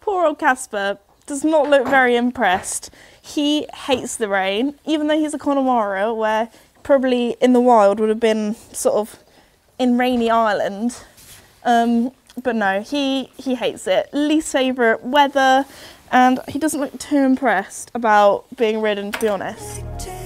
poor old Casper does not look very impressed. He hates the rain, even though he's a Connemara, where probably in the wild would have been sort of in rainy Ireland. But no, he hates it. Least favourite weather, and he doesn't look too impressed about being ridden, to be honest.